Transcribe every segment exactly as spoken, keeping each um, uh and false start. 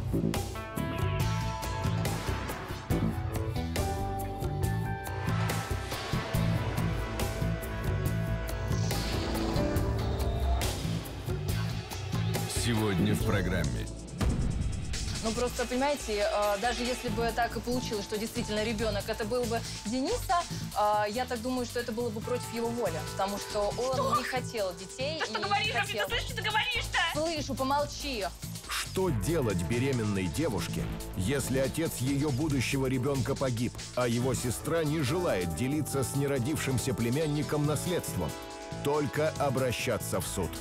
Сегодня в программе. Ну, просто, понимаете, даже если бы так и получилось, что действительно ребенок это был бы Дениса, я так думаю, что это было бы против его воли. Потому что он что? не хотел детей. Ты что говоришь? Хотел... Ты слышишь, что ты говоришь-то? Слышу, помолчи. Что делать беременной девушке, если отец ее будущего ребенка погиб, а его сестра не желает делиться с неродившимся племянником наследством? Только обращаться в суд.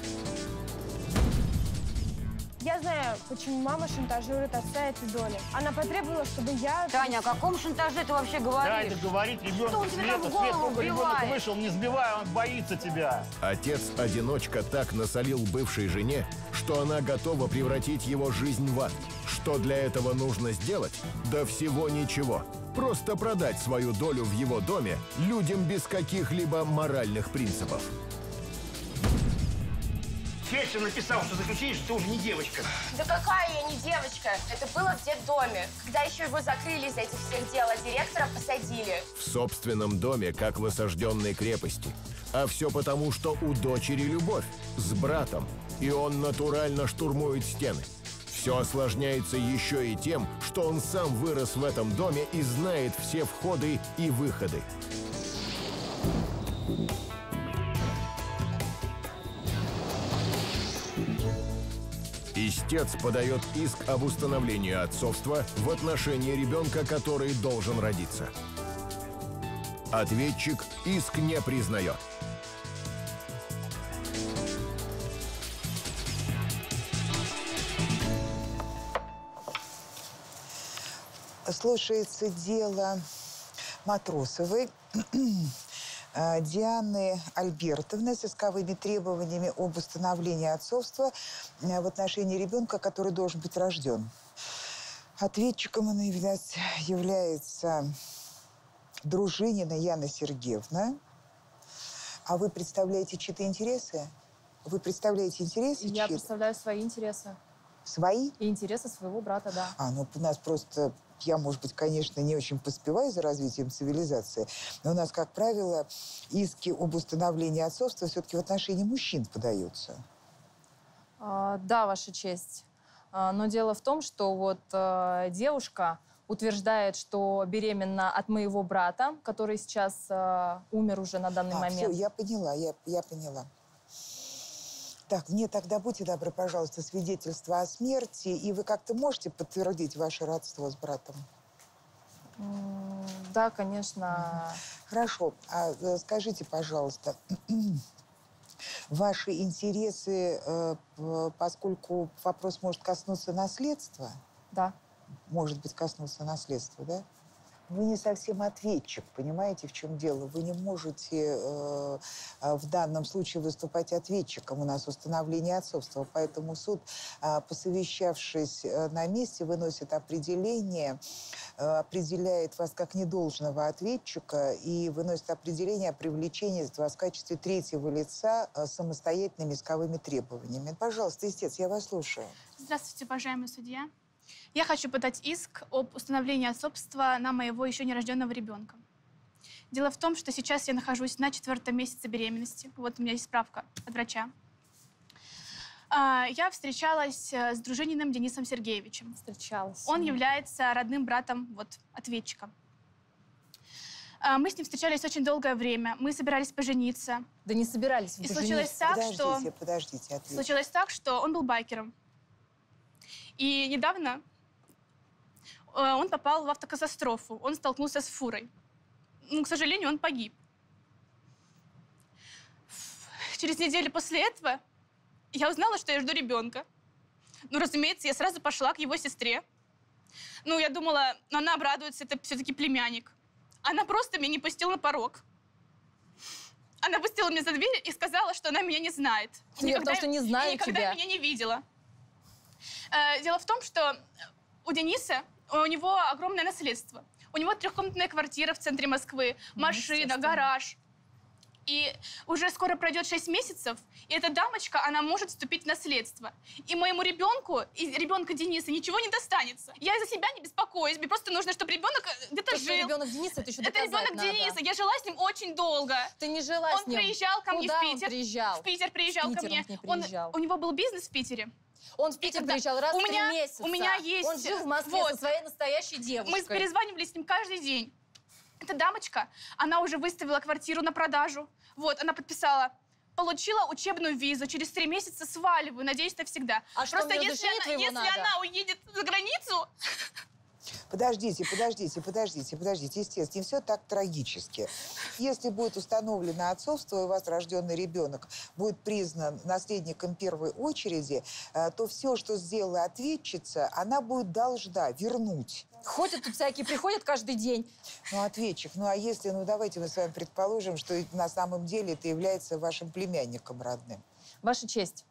Я знаю, почему мама шантажирует отца этой доли. Она потребовала, чтобы я... Таня, о каком шантаже ты вообще говоришь? Да, это говорит ребенку Света. Свет, только ребенок вышел, не сбивай, он боится тебя. Отец-одиночка так насолил бывшей жене, что она готова превратить его жизнь в ад. Что для этого нужно сделать? Да всего ничего. Просто продать свою долю в его доме людям без каких-либо моральных принципов. Фельдшер написал, что заключение, что ты уже не девочка. Да какая я не девочка? Это было в детдоме. Когда еще его закрыли из этих всех дел, а директора посадили. В собственном доме, как в осажденной крепости. А все потому, что у дочери любовь с братом. И он натурально штурмует стены. Все осложняется еще и тем, что он сам вырос в этом доме и знает все входы и выходы. Истец подает иск об установлении отцовства в отношении ребенка, который должен родиться. Ответчик иск не признает. Слушается дело Матросовой Дианы Альбертовны с исковыми требованиями об установлении отцовства в отношении ребенка, который должен быть рожден. Ответчиком она, видать, является Дружинина Яна Сергеевна. А вы представляете чьи-то интересы? Вы представляете интересы Я чьи-то? представляю свои интересы. Свои? И интересы своего брата, да. А, ну у нас просто... Я, может быть, конечно, не очень поспеваю за развитием цивилизации, но у нас, как правило, иски об установлении отцовства все-таки в отношении мужчин подаются. А, да, Ваша честь. А, но дело в том, что вот а, девушка утверждает, что беременна от моего брата, который сейчас а, умер уже на данный а, момент. Все, я поняла, я, я поняла. Так, мне тогда, будьте добры, пожалуйста, свидетельство о смерти, и вы как-то можете подтвердить ваше родство с братом? Mm, да, конечно. Хорошо. А скажите, пожалуйста, ваши интересы, поскольку вопрос может коснуться наследства? Да. Может быть, коснуться наследства, да? Вы не совсем ответчик, понимаете, в чем дело? Вы не можете э, в данном случае выступать ответчиком у нас установление отцовства. Поэтому суд, э, посовещавшись э, на месте, выносит определение, э, определяет вас как недолжного ответчика и выносит определение о привлечении вас в качестве третьего лица э, самостоятельными исковыми требованиями. Пожалуйста, истец, я вас слушаю. Здравствуйте, уважаемый судья. Я хочу подать иск об установлении отцовства на моего еще нерожденного ребенка. Дело в том, что сейчас я нахожусь на четвертом месяце беременности. Вот у меня есть справка от врача. Я встречалась с Дружининым Денисом Сергеевичем. Встречалась. Он является родным братом вот, ответчика. Мы с ним встречались очень долгое время. Мы собирались пожениться. Да не собирались вы И пожениться. случилось так, подождите, что... Подождите, ответьте. Случилось так, что он был байкером. И недавно он попал в автокатастрофу. Он столкнулся с фурой. Ну, к сожалению, он погиб. Через неделю после этого я узнала, что я жду ребенка. Ну, разумеется, я сразу пошла к его сестре. Ну, я думала, она обрадуется, это все-таки племянник. Она просто меня не пустила на порог. Она пустила меня за дверь и сказала, что она меня не знает. Я потому что не знаю никогда тебя. меня не видела. Дело в том, что у Дениса, у него огромное наследство. У него трехкомнатная квартира в центре Москвы, машина, гараж. И уже скоро пройдет шесть месяцев, и эта дамочка, она может вступить в наследство. И моему ребенку, и ребенка Дениса, ничего не достанется. Я за себя не беспокоюсь, мне просто нужно, чтобы ребенок где-то жил. ребенок Дениса, это еще Это ребенок надо. Дениса, я жила с ним очень долго. Ты не жила он с ним. Он приезжал ко мне Куда в Питер. Он приезжал? В Питер приезжал в Питер ко мне. Он, не он, у него был бизнес в Питере. Он в Питер когда... приезжал раз у в три меня, месяца. У меня есть... Он жил в Москве вот. со своей настоящей девушкой. Мы перезванивались с ним каждый день. Эта дамочка, она уже выставила квартиру на продажу. Вот, она подписала, получила учебную визу, через три месяца сваливаю, надеюсь, навсегда. А что, Просто если, она, если надо? она уедет за границу... Подождите, подождите, подождите, подождите. Естественно, не все так трагически. Если будет установлено отцовство, и у вас рожденный ребенок будет признан наследником первой очереди, то все, что сделала ответчица, она будет должна вернуть. Ходят тут всякие, приходят каждый день. Ну, ответчик, ну а если, ну давайте мы с вами предположим, что на самом деле это является вашим племянником родным. Ваша честь,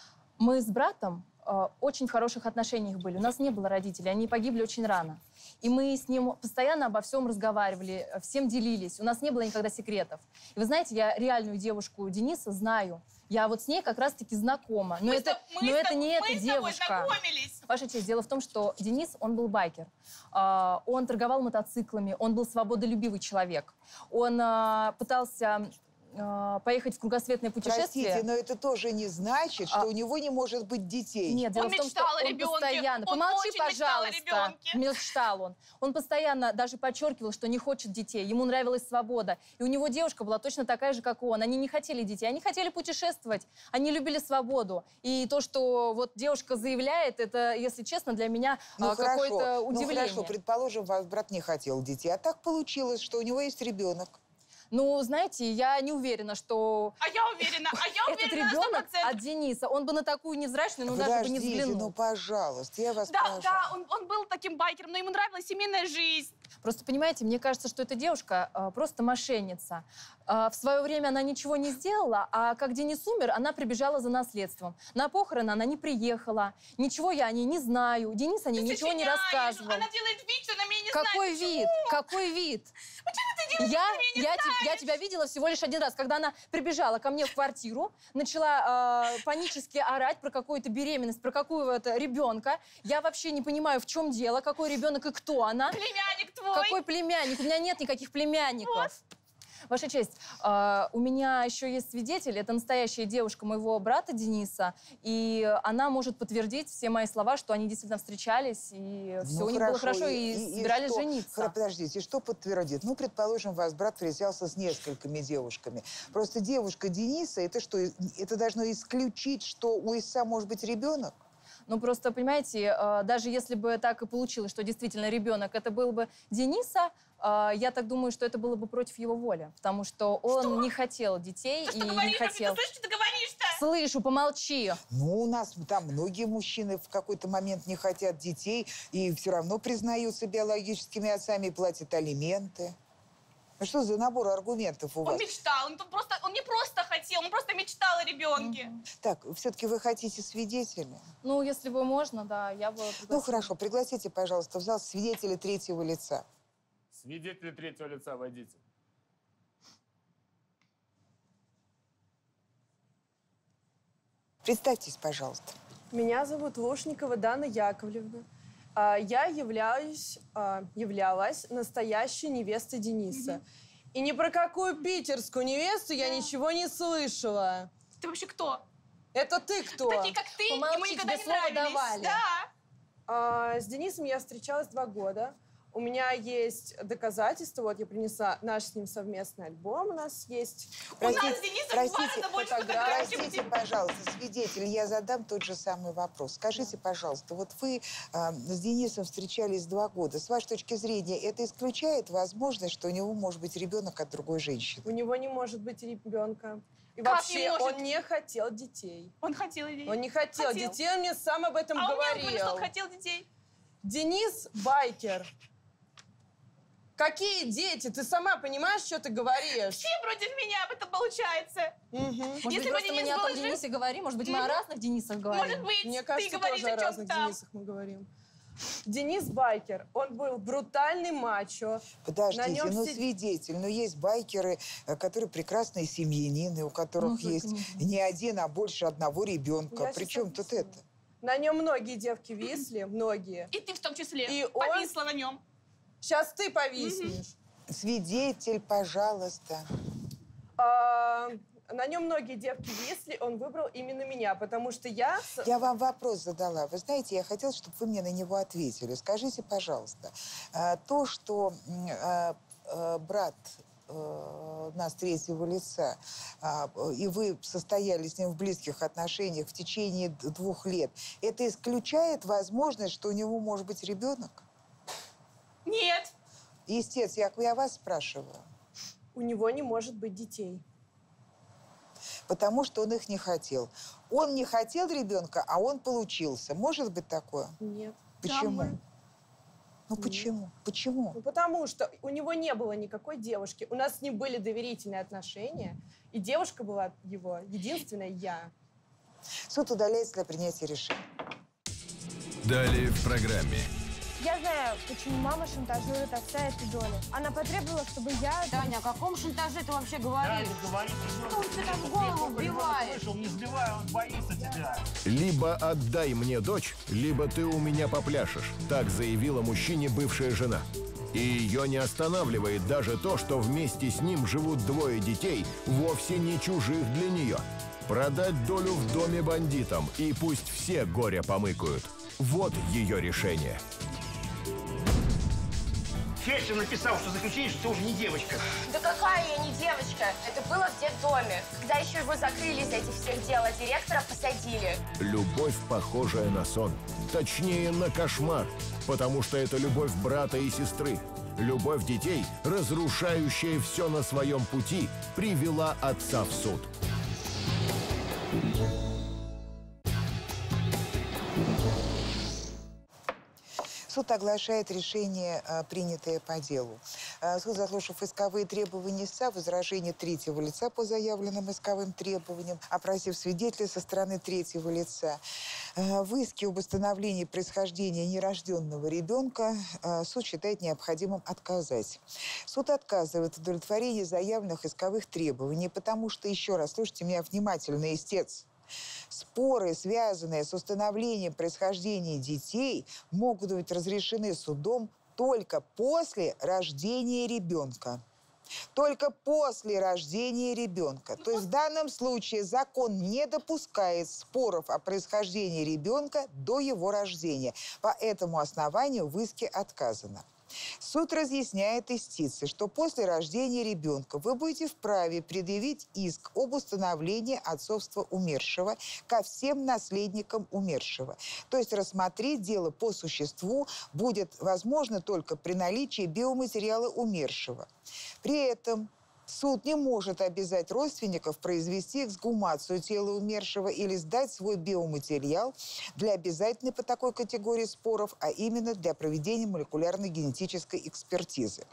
мы с братом э, очень в хороших отношениях были. У нас не было родителей, они погибли очень рано. И мы с ним постоянно обо всем разговаривали, всем делились. У нас не было никогда секретов. И вы знаете, я реальную девушку Дениса знаю. Я вот с ней как раз-таки знакома. Но мы это, мы но это не мы эта с девушка. Ваша честь, дело в том, что Денис, он был байкер. Uh, он торговал мотоциклами, он был свободолюбивый человек. Он uh, пытался uh, поехать в кругосветное путешествие. Простите, но это тоже не значит, что а... у него не может быть детей. Нет, дело он в том, что о он ребенке. постоянно... Он Помолчи, очень пожалуйста. Мечтал о ребенке. Мечтал он. Он постоянно даже подчеркивал, что не хочет детей. Ему нравилась свобода. И у него девушка была точно такая же, как он. Они не хотели детей, они хотели путешествовать. Они любили свободу. И то, что вот девушка заявляет, это, если честно, для меня ну, какое-то удивление. Ну хорошо, предположим, ваш брат не хотел детей. А так получилось, что у него есть ребенок. Ну, знаете, я не уверена, что... А я уверена, а я уверена этот ребенок от Дениса, он бы на такую невзрачную, ну, даже бы не взглянул. ну, пожалуйста, я вас да, прошу. Да, он, он был таким байкером, но ему нравилась семейная жизнь. Просто, понимаете, мне кажется, что эта девушка э, просто мошенница. Э, в свое время она ничего не сделала, а как Денис умер, она прибежала за наследством. На похороны она не приехала. Ничего я о ней не знаю. Денис о ней ты ничего не рассказывал. Она делает вид, что она меня не Какой знает. вид? Почему? Какой вид? Почему ты делаешь, я, что ты меня не я, знаешь? я тебя видела всего лишь один раз, когда она прибежала ко мне в квартиру, начала э, панически орать про какую-то беременность, про какого-то ребенка. Я вообще не понимаю, в чем дело, какой ребенок и кто она. Племянник твой. Какой племянник? У меня нет никаких племянников. Вот. Ваша честь, э, у меня еще есть свидетель, это настоящая девушка моего брата Дениса, и она может подтвердить все мои слова, что они действительно встречались, и все ну, у них хорошо. было хорошо, и, и, и собирались что? жениться. Подождите, что подтвердит? Ну, предположим, ваш брат встречался с несколькими девушками. Просто девушка Дениса, это что, это должно исключить, что у истца может быть ребенок? Ну, просто, понимаете, даже если бы так и получилось, что действительно ребенок это был бы Дениса, я так думаю, что это было бы против его воли, потому что он что? не хотел детей ты и что говоришь? не хотел. Ты слышишь, что ты говоришь-то? Слышу, помолчи. Ну, у нас там многие мужчины в какой-то момент не хотят детей и все равно признаются биологическими отцами и платят алименты. Ну, что за набор аргументов у вас? Он мечтал, он, просто, он не просто хотел, он просто мечтал о ребенке. Mm-hmm. Так, все-таки вы хотите свидетеля? Ну, если бы можно, да, я бы пригласила. Ну, хорошо, пригласите, пожалуйста, в зал свидетеля третьего лица. Свидетели третьего лица, войдите. Представьтесь, пожалуйста. Меня зовут Лушникова Дана Яковлевна. Я являюсь, являлась настоящей невестой Дениса. Mm-hmm. И ни про какую питерскую невесту я yeah. ничего не слышала. Ты вообще кто? Это ты кто? Такие, как ты, Помолчи, ему никогда тебе не нравились. Давали. Да. А, с Денисом я встречалась два года. У меня есть доказательства. Вот я принесла наш с ним совместный альбом. У нас есть. Простите, у нас с Денисом простите, два больше фотографий. Простите, пожалуйста, свидетель, я задам тот же самый вопрос. Скажите, пожалуйста, вот вы э, с Денисом встречались два года. С вашей точки зрения, это исключает возможность, что у него может быть ребенок от другой женщины? У него не может быть ребенка. И как вообще он не хотел детей. Он хотел детей. Он не хотел, хотел. детей, он мне сам об этом а говорил. А он мне говорил, что он хотел детей. Денис байкер. Какие дети? Ты сама понимаешь, что ты говоришь? Все против меня это получается. Угу. Может Если быть, просто мы не о том Денисе говорим, может быть, мы угу. о разных Денисах говорим. Может быть, Мне кажется, ты говоришь тоже о, о чем разных там. Денисах мы говорим. Денис байкер. Он был брутальный мачо. Подождите, На нем ну сид- свидетель, но есть байкеры, э, которые прекрасные семьянины, у которых Ну, есть только не один, а больше одного ребенка. Я Причем сейчас тут объясню. это? На нем многие девки висли, многие. И ты в том числе. И он- Повисла на нем. Сейчас ты повиснешь. Свидетель, пожалуйста. А, на нем многие девки висли, он выбрал именно меня, потому что я... с- Я вам вопрос задала. Вы знаете, я хотела, чтобы вы мне на него ответили. Скажите, пожалуйста, э, то, что м, э, э, брат э, нас третьего лица, а, и вы состояли с ним в близких отношениях в течение д- двух лет, это исключает возможность, что у него может быть ребенок? Нет. Истец, я, я вас спрашиваю. У него не может быть детей. Потому что он их не хотел. Он не хотел ребенка, а он получился. Может быть такое? Нет. Почему? Там мы- Ну почему? Почему? Ну, потому что у него не было никакой девушки. У нас с ним были доверительные отношения, и девушка была его единственная я. Суд удаляется для принятия решения. Далее в программе. Я знаю, почему мама шантажирует отца этой доли. Она потребовала, чтобы я... Таня, о каком шантаже ты вообще говоришь? Да, говорит, Что он тебе там в голову вбивает? Вышел, не сбивай, он боится тебя. Либо отдай мне дочь, либо ты у меня попляшешь. Так заявила мужчине бывшая жена. И ее не останавливает даже то, что вместе с ним живут двое детей, вовсе не чужих для нее. Продать долю в доме бандитам, и пусть все горя помыкают. Вот ее решение. Фельдшер написал, что заключение, что ты уже не девочка. Да какая я не девочка? Это было в детдоме. Когда еще его закрыли из этих всех дел, а директора посадили. Любовь, похожая на сон. Точнее, на кошмар. Потому что это любовь брата и сестры. Любовь детей, разрушающая все на своем пути, привела отца в суд. Суд оглашает решение, э, принятое по делу. Э, Суд, заслушав исковые требования истца, возражения третьего лица по заявленным исковым требованиям, опросив свидетелей со стороны третьего лица, э, в иске об установлении происхождения нерожденного ребенка э, суд считает необходимым отказать. Суд отказывает в удовлетворении заявленных исковых требований, потому что, еще раз, слушайте меня внимательно, истец, споры, связанные с установлением происхождения детей, могут быть разрешены судом только после рождения ребенка. Только после рождения ребенка. То есть в данном случае закон не допускает споров о происхождении ребенка до его рождения. По этому основанию в иске отказано. Суд разъясняет истице, что после рождения ребенка вы будете вправе предъявить иск об установлении отцовства умершего ко всем наследникам умершего. То есть рассмотреть дело по существу будет возможно только при наличии биоматериала умершего. При этом суд не может обязать родственников произвести эксгумацию тела умершего или сдать свой биоматериал для обязательной по такой категории споров, а именно для проведения молекулярной генетической экспертизы.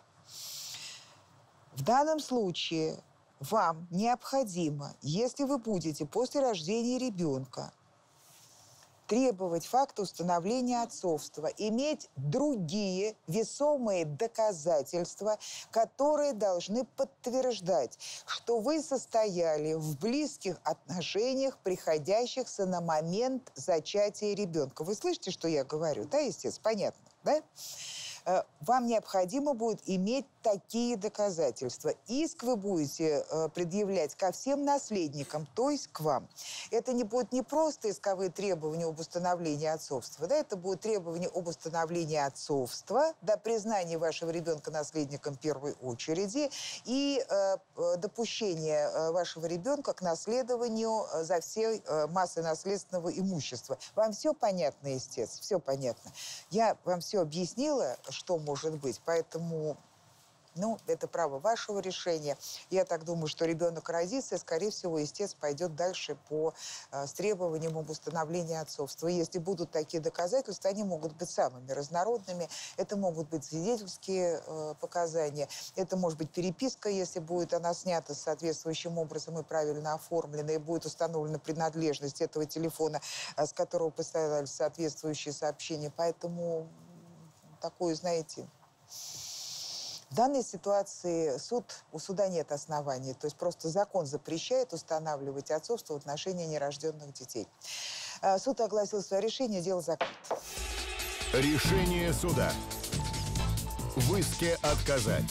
В данном случае вам необходимо, если вы будете после рождения ребенка требовать факта установления отцовства, иметь другие весомые доказательства, которые должны подтверждать, что вы состояли в близких отношениях, приходящихся на момент зачатия ребенка. Вы слышите, что я говорю? Да, естественно, понятно, да? Вам необходимо будет иметь такие доказательства. Иск вы будете э, предъявлять ко всем наследникам, то есть к вам. Это не будет не просто исковые требования об установлении отцовства, да, это будут требования об установлении отцовства, до признания вашего ребенка наследником первой очереди и э, допущения э, вашего ребенка к наследованию э, за всей э, массой наследственного имущества. Вам все понятно, истец? Все понятно. Я вам все объяснила, что может быть, поэтому Ну, это право вашего решения. Я так думаю, что ребенок родится, и, скорее всего, истец пойдет дальше по э, с требованиям об установлении отцовства. И если будут такие доказательства, они могут быть самыми разнородными. Это могут быть свидетельские э, показания, это может быть переписка, если будет она снята соответствующим образом и правильно оформлена, и будет установлена принадлежность этого телефона, э, с которого поставили соответствующие сообщения. Поэтому такое, знаете... В данной ситуации суд, у суда нет оснований. То есть просто закон запрещает устанавливать отцовство в отношении нерожденных детей. Суд огласил свое решение, дело закрыто. Решение суда. В иске отказать.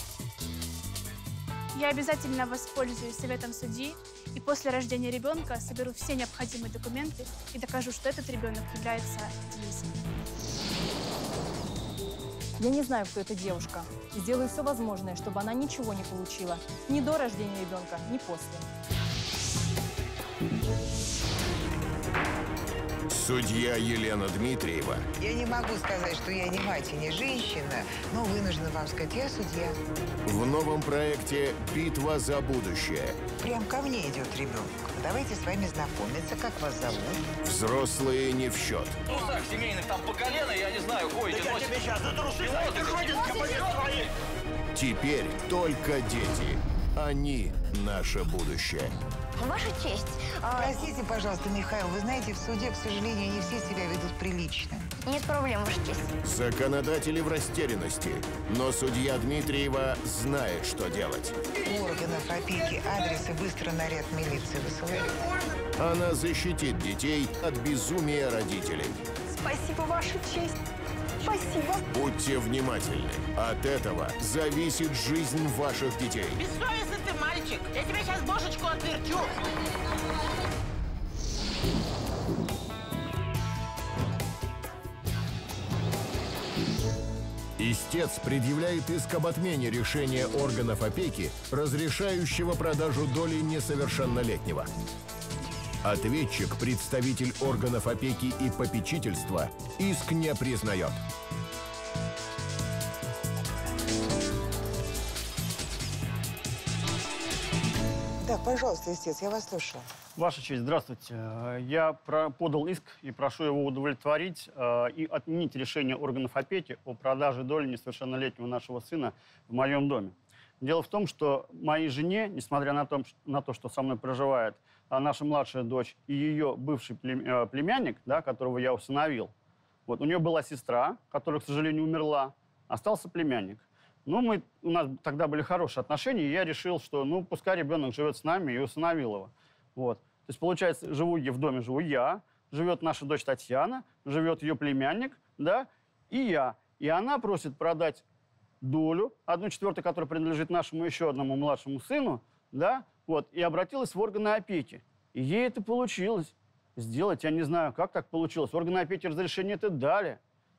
Я обязательно воспользуюсь советом судьи и после рождения ребенка соберу все необходимые документы и докажу, что этот ребенок является Денисом. Я не знаю, кто эта девушка. И сделаю все возможное, чтобы она ничего не получила. Ни до рождения ребенка, ни после. Судья Елена Дмитриева. Я не могу сказать, что я не мать и не женщина, но вынуждена вам сказать, я судья. В новом проекте «Битва за будущее». Прям ко мне идет ребенок. Давайте с вами знакомиться. Как вас зовут? Взрослые не в счет. Ну так, семейных там по колено, я не знаю, ходите. Да я тебе сейчас затрушу, ты ходишь, свои. Теперь только дети. Они наше будущее. Ваша честь. А... Простите, пожалуйста, Михаил, вы знаете, в суде, к сожалению, не все себя ведут прилично. Нет проблем, Ваша честь. Законодатели в растерянности, но судья Дмитриева знает, что делать. У органов опеки адресы быстро наряд милиции высылает. Она защитит детей от безумия родителей. Спасибо, Ваша честь. Спасибо. Будьте внимательны. От этого зависит жизнь ваших детей. Бессовестный ты мальчик. Я тебе сейчас бошечку отверчу. Истец предъявляет иск об отмене решения органов опеки, разрешающего продажу доли несовершеннолетнего. Ответчик, представитель органов опеки и попечительства, иск не признает. Да, пожалуйста, истец, я вас слушаю. Ваша честь, здравствуйте. Я подал иск и прошу его удовлетворить э, и отменить решение органов опеки о продаже доли несовершеннолетнего нашего сына в моем доме. Дело в том, что моей жене, несмотря на то, на то что со мной проживает наша младшая дочь и ее бывший племянник, да, которого я усыновил, вот, у нее была сестра, которая, к сожалению, умерла, остался племянник. Ну, мы, у нас тогда были хорошие отношения, и я решил, что, ну, пускай ребенок живет с нами, и усыновил его. Вот. То есть, получается, живу я в доме, живу я, живет наша дочь Татьяна, живет ее племянник, да, и я. И она просит продать долю, одну четвертую, которая принадлежит нашему еще одному младшему сыну, да, вот, и обратилась в органы опеки. И ей это получилось сделать, я не знаю, как так получилось. Органы опеки разрешение это дали.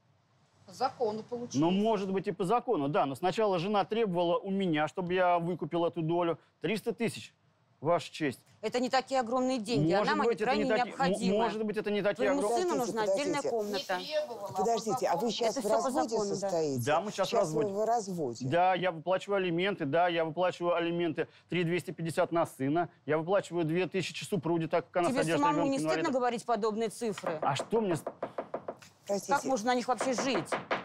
По закону получилось. Ну, может быть, и по закону, да. Но сначала жена требовала у меня, чтобы я выкупил эту долю, триста тысяч. Ваша честь. Это не такие огромные деньги, может а нам быть, они крайне не необходимы. Может быть, это не такие Твоему огромные... сыну нужна отдельная комната. Подождите, а вы сейчас Это в все по разводе закону, да. состоите? Да, мы сейчас, сейчас в разводе. Вы в разводе. Да, я выплачиваю алименты, да, я выплачиваю алименты три тысячи двести пятьдесят на сына, я выплачиваю две тысячи супруге, так как она Тебе содержит самому ребенка не стыдно инвалида. говорить подобные цифры? А что мне... Простите. Как можно на них вообще жить?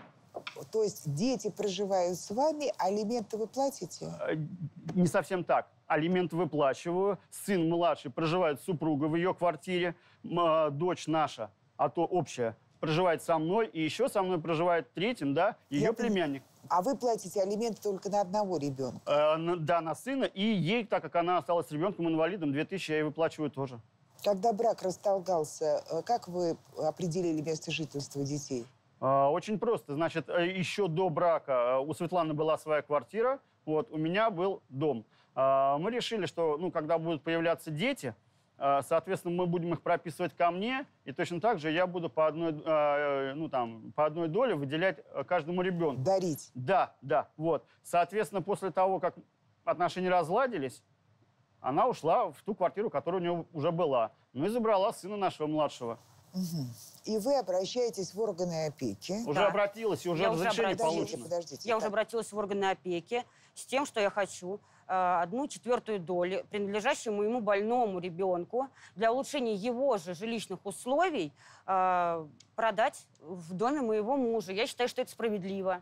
То есть дети проживают с вами, а алименты вы платите? Не совсем так. Алименты выплачиваю. Сын младший проживает с супругой в ее квартире. Дочь наша, а то общая, проживает со мной. И еще со мной проживает третьим, да, ее Я племянник. А вы платите алименты только на одного ребенка? Э, на, да, на сына. И ей, так как она осталась ребенком-инвалидом, две тысячи я ей выплачиваю тоже. Когда брак расторгался, как вы определили место жительства детей? Э, очень просто. Значит, еще до брака у Светланы была своя квартира, вот, у меня был дом. Э, мы решили, что, ну, когда будут появляться дети, соответственно, мы будем их прописывать ко мне, и точно так же я буду по одной, ну, там, по одной доле выделять каждому ребенку. Дарить? Да, да, вот. Соответственно, после того, как отношения разладились, она ушла в ту квартиру, которая у нее уже была. Ну и забрала сына нашего младшего. Угу. И вы обращаетесь в органы опеки. Уже Да. обратилась, и уже Я уже разрешение обратилась. получено. Подождите, Я так. уже обратилась в органы опеки с тем, что я хочу э, одну четвертую долю, принадлежащую моему больному ребенку, для улучшения его же жилищных условий э, продать в доме моего мужа. Я считаю, что это справедливо.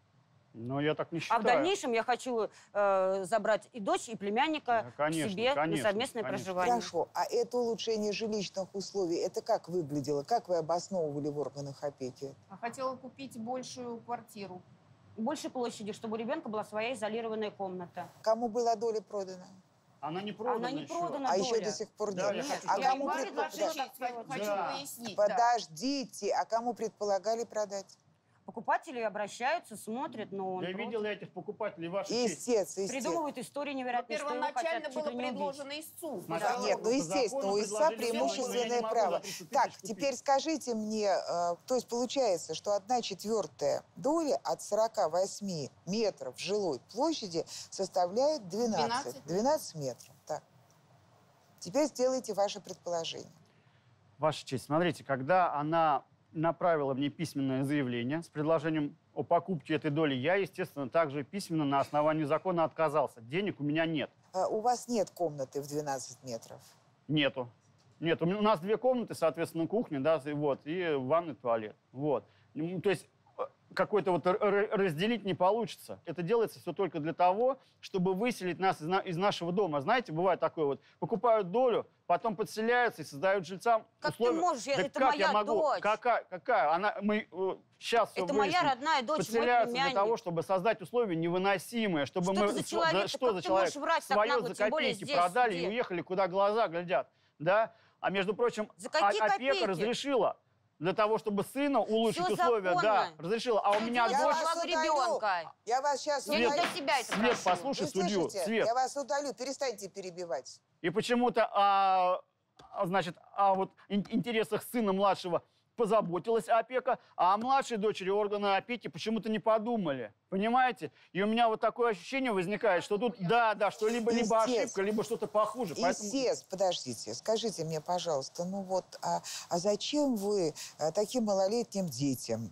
Но я так не А считаю. в дальнейшем я хочу э, забрать и дочь, и племянника Да, конечно, к себе конечно, на совместное конечно. проживание. Хорошо. А это улучшение жилищных условий, это как выглядело? Как вы обосновывали в органах опеки? А хотела купить большую квартиру. Большей площади, чтобы у ребенка была своя изолированная комната. Кому была доля продана? Она не продана Она не еще. продана А доля. еще до сих пор Да, нет. я хочу А сказать. кому Я предполагали? предложила, хочу Да. пояснить. да. Подождите, а кому предполагали продать? Покупатели обращаются, смотрят, но он Я против. видел этих покупателей, ваша честь. Естественно, естественно. Придумывают истории невероятные, что его Первоначально хотят чуть было ли не убить. предложено истцу. Смотря- Да. Нет, ну По естественно, закону у ИСа предложили цену, но я преимущественное не могу право. за тридцать тысяч Так, купить. теперь скажите мне, э, то есть получается, что одна четвертая доля от сорока восьми метров жилой площади составляет двенадцать. двенадцать? двенадцать метров, так. Теперь сделайте ваше предположение. Ваша честь, смотрите, когда она направила мне письменное заявление с предложением о покупке этой доли, я, естественно, также письменно на основании закона отказался. Денег у меня нет. Э, У вас нет комнаты в двенадцать метров. Нету. Нет, у меня- у нас две комнаты, соответственно, кухня, да, и вот, и ванный, туалет. Вот. Ну, то есть э, какой-то вот р- р- разделить не получится. Это делается все только для того, чтобы выселить нас из, на- из нашего дома. Знаете, бывает такое вот, покупают долю, потом подселяются и создают жильцам Как условия. ты можешь? Я- Да это как моя я могу? дочь. Какая? Какая? Она, мы э, сейчас Это моя родная дочь, мой Подселяются для племянник. того, чтобы создать условия невыносимые, чтобы Что мы... ты за св- человек? да Ты что как за ты человек? можешь врать так Свое нагло, за тем более копейки здесь, продали и где? уехали, куда глаза глядят. Да? А между прочим, За какие о- копейки? опека разрешила для того, чтобы сына улучшить Всё условия. Да, законно. разрешила. А у меня Я дочь... вас Благо удалю. ребенка. Я вас сейчас Я не удалю. для себя это Свет, прошу. послушай Вы судью. слышите? Свет. Я вас удалю. Перестаньте перебивать. И почему-то о, о, значит, о вот ин- интересах сына младшего позаботилась опека, а о младшей дочери органы опеки почему-то не подумали. Понимаете? И у меня вот такое ощущение возникает, что тут, да, да, что либо, либо Естественно. ошибка, либо что-то похуже. Поэтому... Естественно, подождите, скажите мне, пожалуйста, ну вот, а, а зачем вы а, таким малолетним детям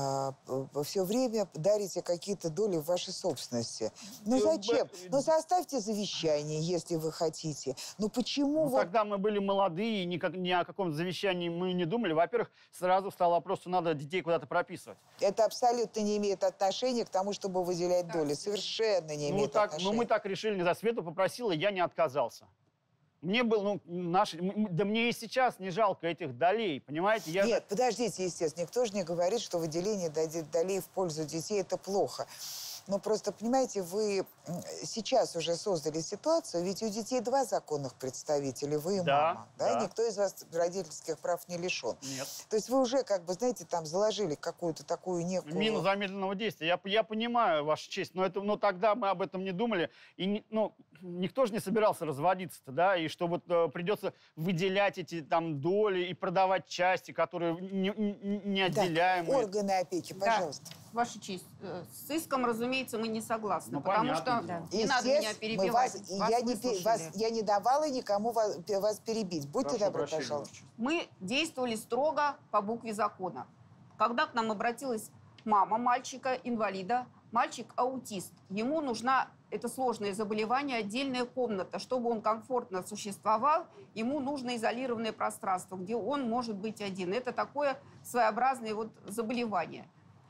все время дарите какие-то доли в вашей собственности? Ну Ну, зачем? б- Ну составьте завещание, если вы хотите. Ну почему Ну, вот... Тогда мы были молодые, никак, ни о каком завещании мы не думали. Во-первых, сразу встал вопрос, что надо детей куда-то прописывать. Это абсолютно не имеет отношения к тому, чтобы выделять доли. Совершенно не Ну, имеет так, отношения. ну, мы так решили, не за Свету попросила, я не отказался. Мне было, ну, наши, м- да мне и сейчас не жалко этих долей, понимаете? Я Нет, подождите, естественно, никто же не говорит, что выделение доли- долей в пользу детей – это плохо. Но просто, понимаете, вы м, сейчас уже создали ситуацию, ведь у детей два законных представителя, вы и Да, мама. Да? да. Никто из вас родительских прав не лишен. Нет. То есть вы уже, как бы, знаете, там заложили какую-то такую некую... Мину замедленного действия. Я, я понимаю, Ваша честь, но, это, но тогда мы об этом не думали. И не- ну, никто же не собирался разводиться-то, да, и что вот э, придется выделять эти там доли и продавать части, которые не, не- неотделяемые. Органы опеки, Да. пожалуйста. Ваша честь, э, с иском, разумеется, мы не согласны, Ну, потому понятно, что да. не надо меня Естественно, мы перебивать. вас- и Вас я, не, пе- выслушали. вас- я не давала никому вас, вас перебить. Будьте Прошу добры, прощения, пожалуйста. Ваша честь. Мы действовали строго по букве закона. Когда к нам обратилась мама мальчика, инвалида, мальчик аутист, ему нужна, это сложное заболевание, отдельная комната. Чтобы он комфортно существовал, ему нужно изолированное пространство, где он может быть один. Это такое своеобразное вот заболевание.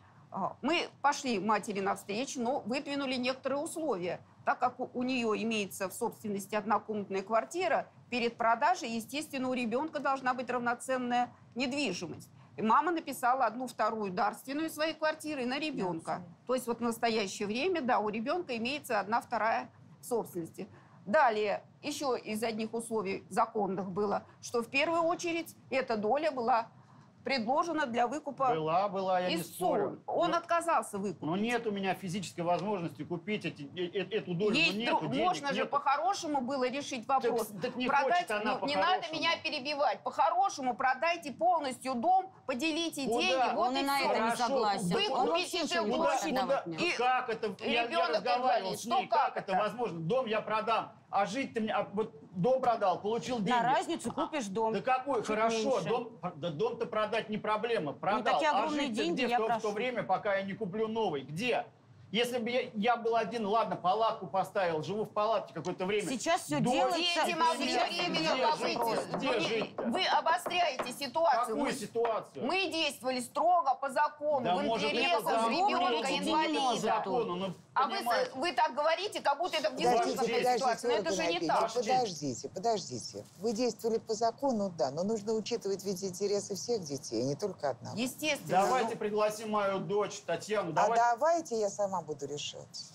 А, Мы пошли матери навстречу, но выдвинули некоторые условия. Так как у у нее имеется в собственности однокомнатная квартира, перед продажей, естественно, у ребенка должна быть равноценная недвижимость. И мама написала одну вторую дарственную своей квартиры на ребенка. То есть вот в настоящее время, да, у ребенка имеется одна вторая собственности. Далее, еще из одних условий законных было, что в первую очередь эта доля была предложена для выкупа Была, была, я не истцу. спорю. Он Но- отказался выкупить. Но нет у меня физической возможности купить эти, э- э- эту долю. Есть Ну, нету друг- денег, можно же нету. по-хорошему было решить вопрос. Так- так не продать, хочет она ну, не надо по-хорошему. меня перебивать. По-хорошему продайте полностью дом, поделите Куда? деньги, вот Он и и на все. это не Хорошо. согласен. Вы Он купите вообще же ничего не Куда, больше. хочет куда? давать мне. И- Как это? Я, я ребенок разговаривал инвалид. с ней. Что Как как это это? возможно? Дом я продам, а жить-то мне... а вот дом продал, получил деньги. На разницу купишь дом. Да какой? Чуть Хорошо, меньше. дом, да дом-то продать не проблема. Продал. такие А огромные жить-то деньги где я в то, в то прошу. время, пока я не куплю новый? Где? Если бы я, я был один, ладно, палатку поставил, живу в палатке какое-то время. Сейчас все Дождь, делается. Дети могли где временно жить? побыть. Где Вы- жить-то? Вы обостряете ситуацию. Какую Мы- ситуацию? Мы действовали строго по закону, Да в может, не по интересах закону, ребенка но не по инвалида. закону, ну, А вы, понимаете. вы так говорите, как будто это Подождите, внезапная подождите, ситуация. Но это же не Ольга так. Напитина, подождите, подождите. Вы действовали по закону, да, но нужно учитывать ведь интересы всех детей, не только одного. Естественно. Давайте пригласим мою дочь Татьяну. А Давайте. давайте я сама буду решать.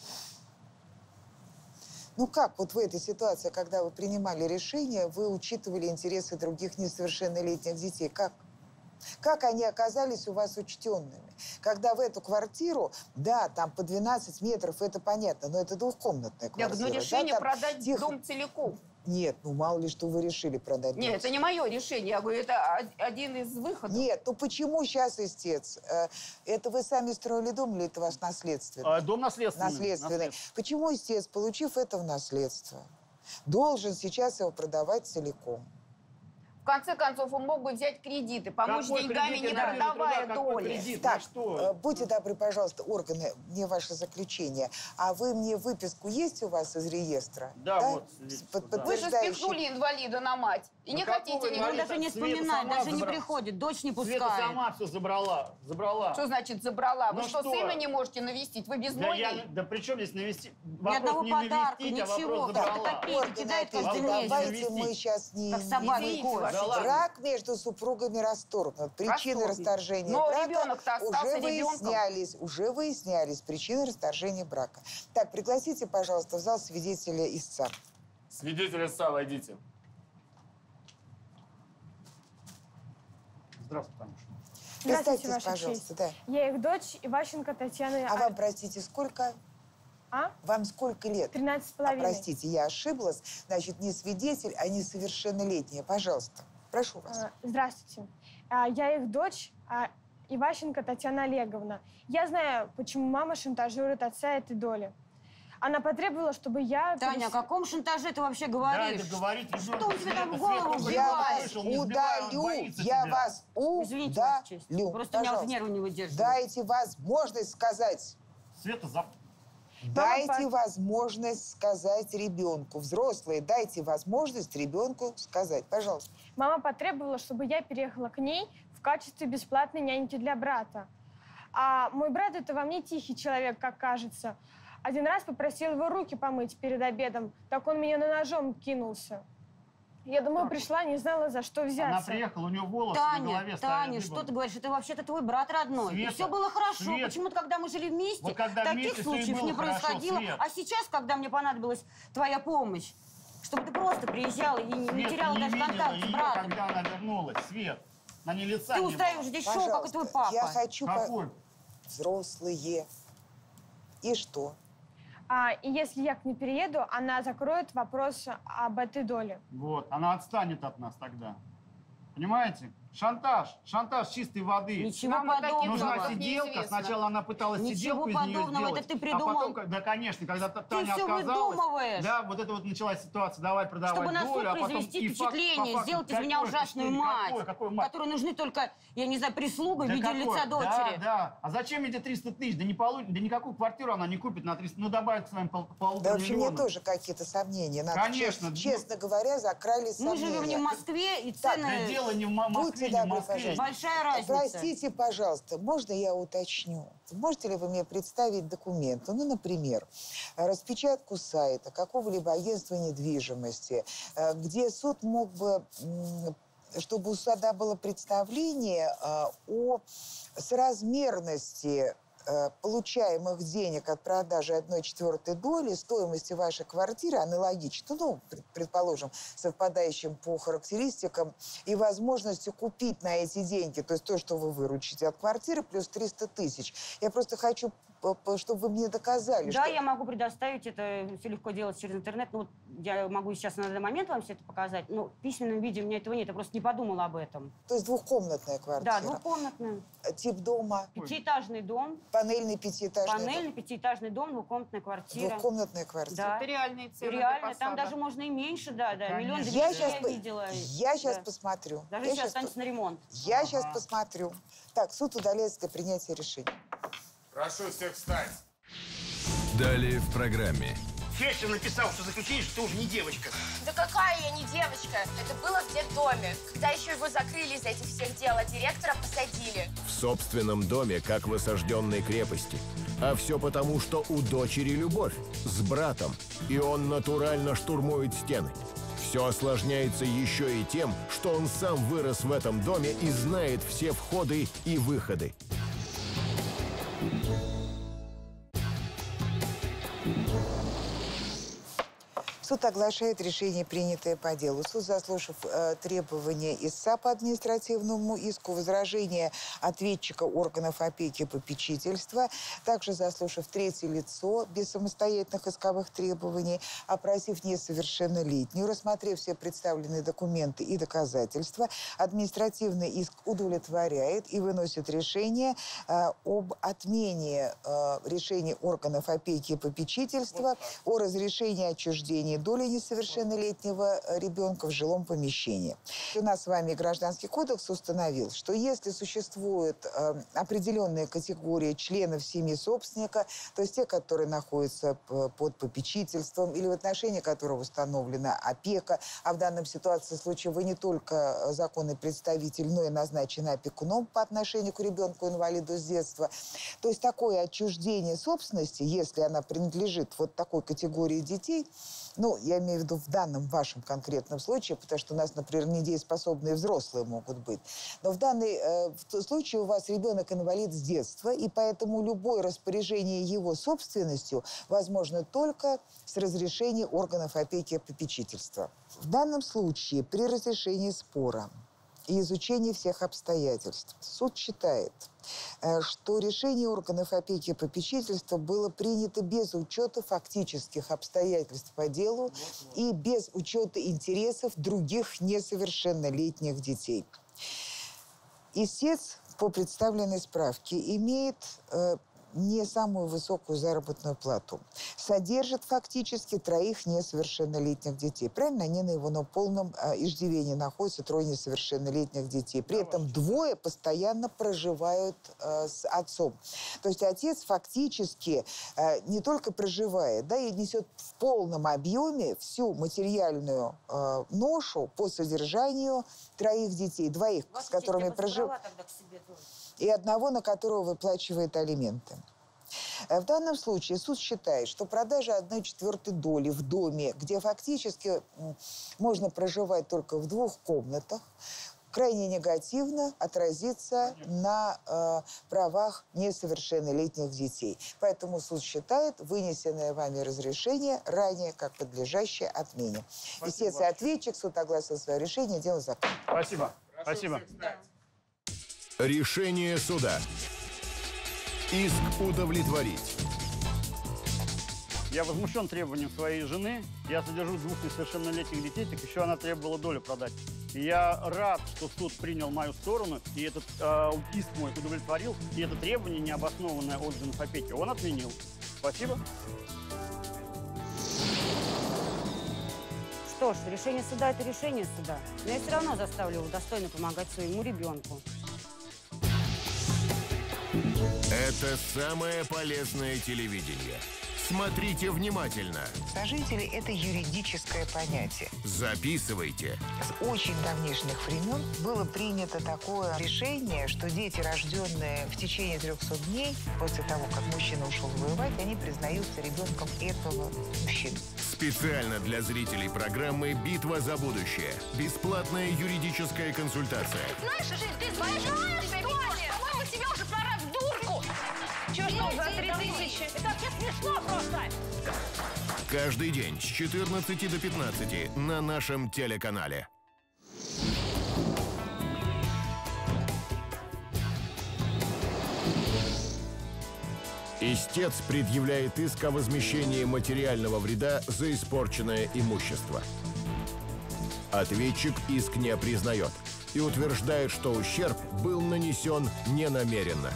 Ну как вот в этой ситуации, когда вы принимали решение, вы учитывали интересы других несовершеннолетних детей? Как? Как они оказались у вас учтенными? Когда в эту квартиру, да, там по двенадцать метров, это понятно, но это двухкомнатная Так, квартира. но да, решение там продать тихо- дом целиком. Нет, ну мало ли, что вы решили продать дом. Нет, это не мое решение. Я говорю, это о- один из выходов. Нет, ну почему сейчас истец? Э, Это вы сами строили дом или это ваш наследственный? А, дом наследственный. Наследственный. Наследственный. Почему истец, получив это в наследство, должен сейчас его продавать целиком? В конце концов, он мог бы взять кредиты, помочь Какой деньгами, кредит? не Я навижу продавая труда, какой доли. кредит? Так, На что? э, будьте добры, пожалуйста, органы, мне ваше заключение. А вы мне выписку есть у вас из реестра? Да, вот свидетельство, Под- да. Вы же подтверждающий- спихнули инвалида на мать. И Ну не какого хотите инвалида? Он никуда. даже не Света вспоминает, сама даже не забрала. приходит, дочь не Света пускает. сама все забрала. Забрала. Что значит забрала? Вы Ну что, что? сына не можете навестить? Вы без Да, ноги? я, да при чем здесь навести? Ни Вопрос одного не подарка, навестить, а ничего. вопрос Как-то забрала. копейки Органы кидает опять, каждый Вопрос месяц. давайте навести. мы сейчас не... Как не- собака Извините, кошка. ваша Да ладно. Брак между супругами расторгнут. Причины Расторгнут. расторжения Но брака ребенок-то остался уже ребенком. выяснялись, уже выяснялись причины расторжения брака. Так, пригласите, пожалуйста, в зал свидетеля истца. Свидетель истца, войдите. Здравствуйте, Танюша. Здравствуйте, Представьтесь, Ваша пожалуйста, да. Я их дочь Иващенко Татьяна. А вам, простите, сколько? А? Вам сколько лет? тринадцать с А, половиной. простите, я ошиблась. Значит, не свидетель, а несовершеннолетняя. Пожалуйста, прошу вас. А, Здравствуйте. А, Я их дочь а, Иващенко Татьяна Олеговна. Я знаю, почему мама шантажирует отца этой доли. Она потребовала, чтобы я... Таня, о перес- каком шантаже ты вообще Да, говоришь? это говорить Что у тебя там в Света, голову Света, Я вбивает? вас слышал, не сбивай, он удалю, боится я тебя. вас Извините, Ваша честь. удалю. Просто меня вот Пожалуйста. нервы не выдерживают. Дайте возможность сказать. Света, за... Дайте возможность сказать ребенку. Взрослые, дайте возможность ребенку сказать. Пожалуйста. Мама потребовала, чтобы я переехала к ней в качестве бесплатной няньки для брата. А мой брат — это во мне тихий человек, как кажется. Один раз попросил его руки помыть перед обедом, так он меня на ножом кинулся. Я домой пришла, не знала, за что взяться. Она приехала, у нее волосы на Таня, голове стояли Таня, дыбом. что ты говоришь? Это вообще-то твой брат родной. Света, И все было хорошо. Свет. Почему-то, когда мы жили вместе, Вот когда таких вместе, всё и случаев было не хорошо, происходило. Свет. А сейчас, когда мне понадобилась твоя помощь, чтобы ты просто приезжала и не, не Свет, теряла не даже видела контакт с ее, братом. когда она вернулась. Свет, на ней лица Ты не устраиваешь было. здесь шоу, как и твой папа. Я хочу... по- Какой? Взрослые. И что? А, и если я к ней перееду, она закроет вопрос об этой доле. Вот, она отстанет от нас тогда. Понимаете? Шантаж. Шантаж чистой воды. Ничего Нам о таких подобного. Нужна фактах сиделка. неизвестно. Сначала она пыталась Ничего сиделку из нее подобного, сделать. это ты А придумал. потом, как- да, конечно, когда Та- Таня всё отказалась. выдумываешь. Да, вот это вот началась ситуация. Давай продавать Чтобы на суд долю, а потом произвести и факт- впечатление, по факту, сделать из меня какое ужасную впечатление? мать, Какое, какое мать? которой нужны только, я не знаю, прислуга в Да виде какое? лица дочери. Да, да. А зачем эти триста тысяч? Да не получ... да никакую квартиру она не купит на триста. Ну, добавит к своим пол... полутора Да, в общем, мне миллионам. тоже какие-то сомнения. Надо, Конечно. чест- честно говоря, закрали Мы сомнения. живем не в Москве, и Так, цены... Да дело не в Мо- Будьте Москве, не в добры, Москве. пожалуйста. Большая разница. Простите, пожалуйста, можно я уточню? Можете ли вы мне представить документы? Ну, например, распечатку сайта какого-либо агентства недвижимости, э, где суд мог бы, м, чтобы у суда было представление э, о соразмерности э, получаемых денег от продажи одной четвертой доли стоимости вашей квартиры, аналогично, ну, пред- предположим, совпадающим по характеристикам, и возможностью купить на эти деньги, то есть то, что вы выручите от квартиры, плюс триста тысяч. Я просто хочу чтобы вы мне доказали. Да, что... я могу предоставить это, все легко делать через интернет. Ну, вот я могу сейчас на данный момент вам все это показать, но в письменном виде у меня этого нет, я просто не подумала об этом. То есть двухкомнатная квартира? Да, двухкомнатная. Тип дома? Пятиэтажный дом. Панельный пятиэтажный Панельный дом? пятиэтажный дом, двухкомнатная квартира. Двухкомнатная квартира. Да. Это реальные цены. Реально, там даже можно и меньше, да, да. Миллион двести Я я, сейчас, видела. я сейчас Да. посмотрю. Даже я если останется по... на ремонт. Я ага. сейчас посмотрю. Так, суд удаляется для принятия решения. Прошу всех встать. Далее в программе. Фельдшер написал, что заключение, что ты уже не девочка. Да какая я не девочка? Это было в детдоме. Когда еще его закрыли из этих всех дел, а директора посадили. В собственном доме, как в осажденной крепости. А все потому, что у дочери любовь с братом, и он натурально штурмует стены. Все осложняется еще и тем, что он сам вырос в этом доме и знает все входы и выходы. Суд оглашает решение, принятое по делу. Суд, заслушав э, требования истца по административному иску, возражения ответчика органов опеки и попечительства, также заслушав третье лицо без самостоятельных исковых требований, опросив несовершеннолетнюю, рассмотрев все представленные документы и доказательства, административный иск удовлетворяет и выносит решение э, об отмене э, решения органов опеки и попечительства о разрешении отчуждения доли несовершеннолетнего ребенка в жилом помещении. У нас с вами Гражданский кодекс установил, что если существует э, определенная категория членов семьи собственника, то есть те, которые находятся под попечительством или в отношении которого установлена опека, а в данном ситуации случае вы не только законный представитель, но и назначены опекуном по отношению к ребенку-инвалиду с детства, то есть такое отчуждение собственности, если она принадлежит вот такой категории детей, ну, я имею в виду в данном вашем конкретном случае, потому что у нас, например, недееспособные взрослые могут быть. Но в данном э, в случае у вас ребенок-инвалид с детства, и поэтому любое распоряжение его собственностью возможно только с разрешения органов опеки и попечительства. В данном случае при разрешении спора и изучении всех обстоятельств суд считает, что решение органов опеки и попечительства было принято без учета фактических обстоятельств по делу и без учета интересов других несовершеннолетних детей. Истец по представленной справке имеет э, не самую высокую заработную плату. Содержит фактически троих несовершеннолетних детей. Правильно? Они на его на полном э, иждивении находятся, трое несовершеннолетних детей. При этом двое постоянно проживают э, с отцом. То есть отец фактически э, не только проживает, да, и несет в полном объеме всю материальную э, ношу по содержанию троих детей, двоих, Ваша с которыми проживает. И одного, на которого выплачивает алименты. В данном случае суд считает, что продажа одной четвертой доли в доме, где фактически можно проживать только в двух комнатах, крайне негативно отразится на э, правах несовершеннолетних детей. Поэтому суд считает вынесенное вами разрешение ранее как подлежащее отмене. Естественно, ответчик, суд огласил свое решение, дело закрыто. Спасибо. Спасибо. Решение суда. Иск удовлетворить. Я возмущен требованием своей жены. Я содержу двух несовершеннолетних детей, так еще она требовала долю продать. И я рад, что суд принял мою сторону, и этот э, иск мой удовлетворил, и это требование, необоснованное органов опеки, он отменил. Спасибо. Что ж, решение суда – это решение суда. Но я все равно заставлю его достойно помогать своему ребенку. Это самое полезное телевидение. Смотрите внимательно. Сожители – это юридическое понятие. Записывайте. С очень давнишних времен было принято такое решение, что дети, рожденные в течение трехсот дней после того, как мужчина ушел воевать, они признаются ребенком этого мужчины. Специально для зрителей программы «Битва за будущее». Бесплатная юридическая консультация. Знаешь, Жень, ты знаешь, по-моему, тебе уже пора в дурку. Че, что, за три тысячи? Это вообще смешно просто. Каждый день с четырнадцати до пятнадцати на нашем телеканале. Истец предъявляет иск о возмещении материального вреда за испорченное имущество. Ответчик иск не признает и утверждает, что ущерб был нанесен ненамеренно.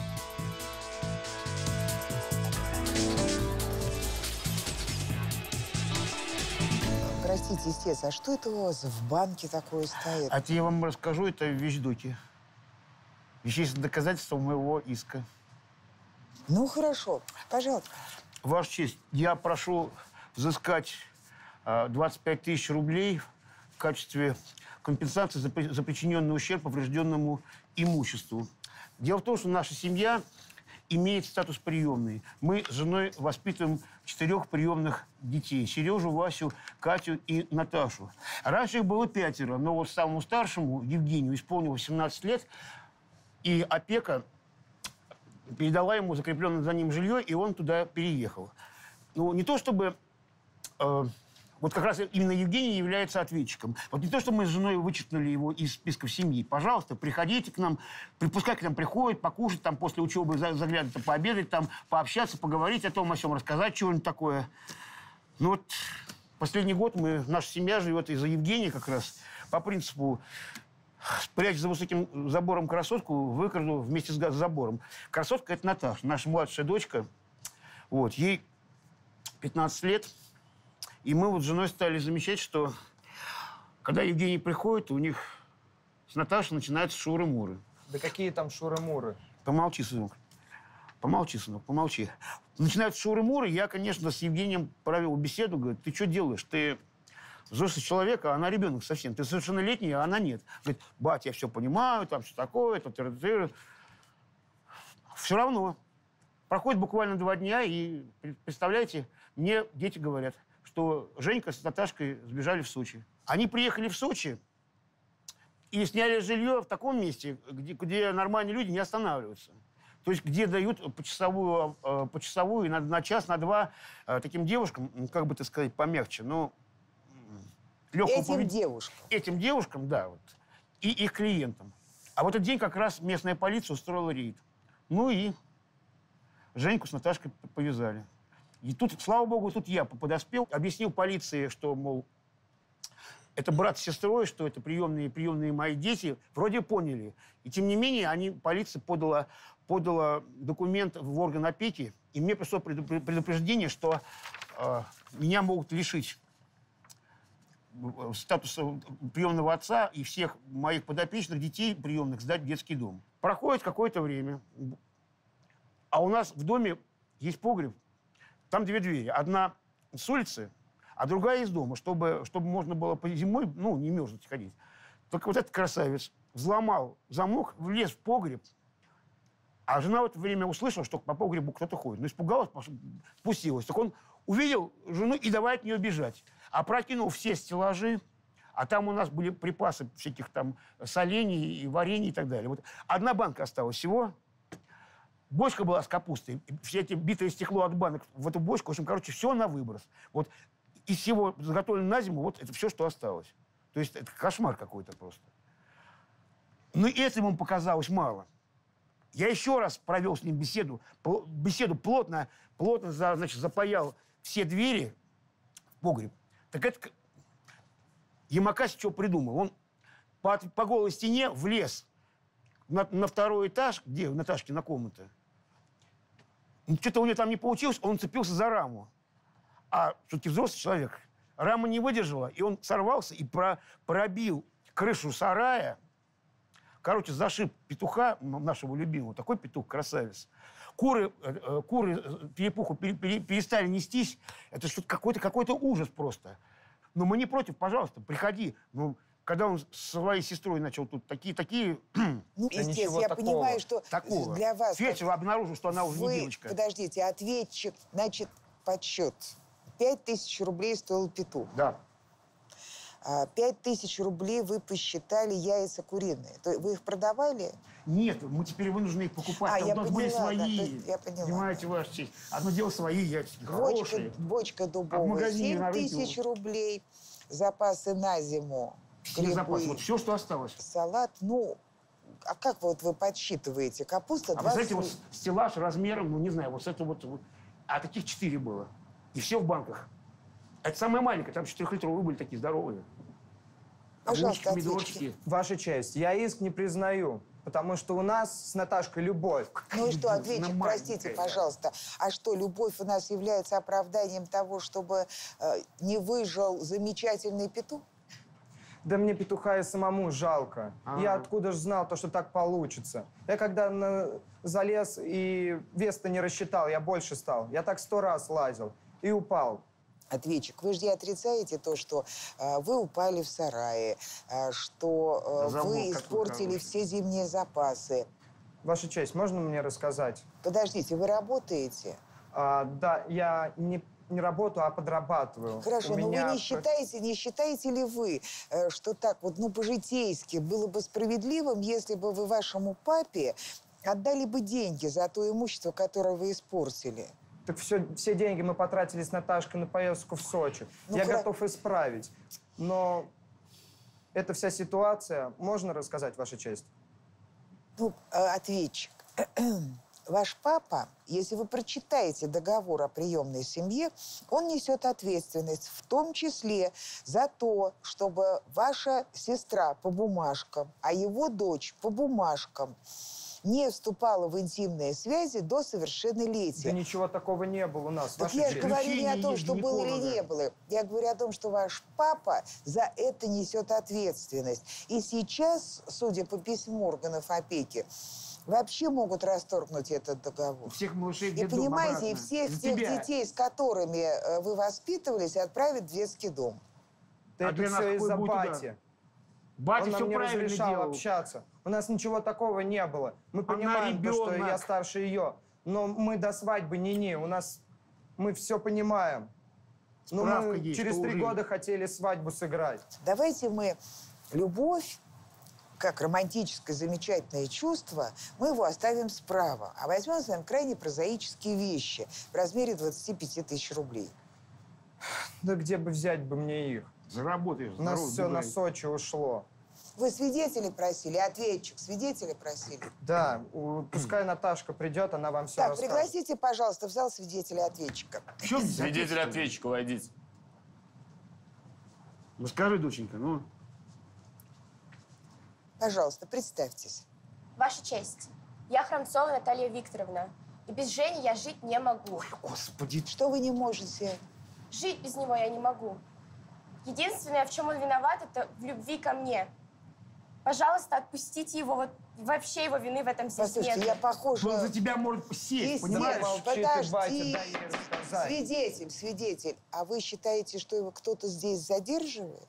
Простите, истец, а что это у вас в банке такое стоит? А я вам расскажу, это вещдоки. Вещественное доказательство моего иска. Ну, хорошо. Пожалуйста. Ваша честь, я прошу взыскать э, двадцать пять тысяч рублей в качестве компенсации за, при- за причиненный ущерб поврежденному имуществу. Дело в том, что наша семья имеет статус приемной. Мы с женой воспитываем четырех приемных детей. Сережу, Васю, Катю и Наташу. Раньше их было пятеро, но вот самому старшему, Евгению, исполнилось семнадцать лет, и опека передала ему закрепленное за ним жилье, и он туда переехал. Ну, не то чтобы... Э, вот как раз именно Евгений является ответчиком. Вот не то, что мы с женой вычеркнули его из списков семьи. Пожалуйста, приходите к нам, пускай к нам приходит, покушать, там, после учебы заглянуть, пообедать, там, пообщаться, поговорить о том, о сём, рассказать чего-нибудь такое. Ну вот последний год мы, наша семья живет из-за Евгения как раз по принципу спрячь за высоким забором красотку, выкраду вместе с забором. Красотка – это Наташа, наша младшая дочка. Вот, ей пятнадцать лет. И мы вот с женой стали замечать, что когда Евгений приходит, у них с Наташей начинаются шуры-муры. Да какие там шуры-муры? Помолчи, сынок. Помолчи, сынок, помолчи. Начинаются шуры-муры. Я, конечно, с Евгением провел беседу. Говорю, ты что делаешь? Ты взрослый человек, а она ребенок совсем. Ты совершеннолетний, а она нет. Говорит, бать, я все понимаю, там все такое. Все равно. Проходит буквально два дня, и, представляете, мне дети говорят, что Женька с Наташкой сбежали в Сочи. Они приехали в Сочи и сняли жилье в таком месте, где, где нормальные люди не останавливаются. То есть где дают почасовую, почасовую на, на час, на два таким девушкам, как бы так сказать, помягче, ну, легкого Этим повед... девушкам? Этим девушкам, да, вот, и их клиентам. А в этот день как раз местная полиция устроила рейд. Ну и Женьку с Наташкой повязали. И тут, слава богу, тут я подоспел, объяснил полиции, что, мол, это брат с сестрой, что это приемные, приемные мои дети. Вроде поняли. И тем не менее, они, полиция подала, подала документ в орган опеки, и мне пришло предупреждение, что э, меня могут лишить статуса приемного отца и всех моих подопечных детей приемных сдать в детский дом. Проходит какое-то время, а у нас в доме есть погреб. Там две двери. Одна с улицы, а другая из дома, чтобы, чтобы можно было по зимой, ну, не мерзнуть ходить. Только вот этот красавец взломал замок, влез в погреб, а жена в это время услышала, что по погребу кто-то ходит. Ну, испугалась, спустилась. Так он увидел жену и давай от нее бежать. Опрокинул все стеллажи, а там у нас были припасы всяких там солений и варенья и так далее. Вот одна банка осталась всего. Бочка была с капустой. Все эти битое стекло от банок в эту бочку. В общем, короче, все на выброс. Вот из всего заготовленного на зиму, вот это все, что осталось. То есть это кошмар какой-то просто. Но и это ему показалось мало. Я еще раз провел с ним беседу. Беседу плотно, плотно значит, запаял все двери в погреб. Так это Ямакаси что придумал? Он по, по голой стене влез на, на второй этаж, где Наташкина комната. Что-то у него там не получилось, он цепился за раму. А все-таки взрослый человек. Рама не выдержала, и он сорвался и про, пробил крышу сарая. Короче, зашиб петуха нашего любимого. Такой петух, красавец. Куры, э, куры перепуху пере, пере, перестали нестись. Это что-то какой-то, какой-то ужас просто. Но мы не против, пожалуйста, приходи. Ну, когда он со своей сестрой начал тут такие, такие... Ну, естественно, я такого. понимаю, что такого. Для вас... Вечером обнаружил, что она уже вы, не девочка. Подождите, ответчик, значит, подсчет. Пять тысяч рублей стоил петух. Да. Пять тысяч рублей вы посчитали яйца куриные. То вы их продавали? Нет, мы теперь вынуждены их покупать. А, Там я у нас поняла, были свои. Да, есть, я поняла. Понимаете, ваша честь. Одно дело свои яйца, Бочка, хорошие. бочка дубовая, а в магазине семь тысяч рублей. Запасы на зиму. Все запасы, вот все, что осталось. Салат, ну, а как вот вы подсчитываете? Капуста А вы двадцать... знаете, вот стеллаж размером, ну, не знаю, вот с это вот... вот- А таких четыре было. И все в банках. Это самое маленькое, там четырехлитровые были такие здоровые. Пожалуйста, Огурчики, ответьте. помидорчики. Ваша честь, я иск не признаю, потому что у нас с Наташкой любовь. Ну и что, ответчик, Она простите, маленькая. пожалуйста. А что, любовь у нас является оправданием того, чтобы э, не выжил замечательный петух? Да мне петуха и самому жалко. А. Я откуда же знал то, что так получится? Я когда на... залез и вес-то не рассчитал, я больше стал. Я так сто раз лазил и упал. Ответчик, вы же не отрицаете то, что э, вы упали в сарае, э, что э, Замок вы какой испортили хороший. все зимние запасы. Ваша честь, можно мне рассказать? Подождите, вы работаете? А, да, я не, не работаю, а подрабатываю. Хорошо, У но меня вы не считаете, не считаете ли вы, э, что так вот, ну, по-житейски было бы справедливым, если бы вы вашему папе отдали бы деньги за то имущество, которое вы испортили? Так все, все деньги мы потратили с Наташкой на поездку в Сочи. Ну, я хра- готов исправить. Но эта вся ситуация, можно рассказать, Ваша честь? Ну, э, ответчик, ваш папа, если вы прочитаете договор о приемной семье, он несет ответственность, в том числе за то, чтобы ваша сестра по бумажкам, а его дочь по бумажкам не вступала в интимные связи до совершеннолетия. Да ничего такого не было у нас, Так Ваша я же честь. говорю не о Лечение том, есть что было или гинеколога. не было. Я говорю о том, что ваш папа за это несет ответственность. И сейчас, судя по письму органов опеки, вообще могут расторгнуть этот договор. Всех малышей в И детдом понимаете, и обратно. всех За тех тебя. детей, с которыми э, вы воспитывались, отправят в детский дом. Да А это для нас все какой из-за будет удар? бати. Батя Он нам все не правильно разрешал делал. общаться. У нас ничего такого не было. Мы Она понимаем, то, что ребенок. я старше ее. Но мы до свадьбы не-не. У нас... Мы все понимаем. Но Справка мы есть, через что три уже- года хотели свадьбу сыграть. Давайте мы любовь, как романтическое замечательное чувство, мы его оставим справа, а возьмем с вами крайне прозаические вещи в размере двадцати пяти тысяч рублей. Да где бы взять бы мне их? Заработаешь. У нас здорово, все на Дубай. Сочи ушло. Вы свидетелей просили, ответчик, свидетелей просили. Да, у- пускай Наташка придет, она вам все Так, расскажет. пригласите, пожалуйста, в зал свидетеля ответчика. В чем здесь Свидетель ответственность? ответчика, войдите. Ну скажи, доченька, ну. Пожалуйста, представьтесь. Ваша честь, я Храмцова Наталья Викторовна. И без Жени я жить не могу. Господи. Что вы не можете? Жить без него я не могу. Единственное, в чем он виноват, это в любви ко мне. Пожалуйста, отпустите его. Вот вообще его вины в этом здесь Послушайте, нет. я похожа... Он за тебя может сесть, понимаешь? Естественно, Молчи ты, батя, подожди. дай ей рассказать. Свидетель, свидетель, а вы считаете, что его кто-то здесь задерживает?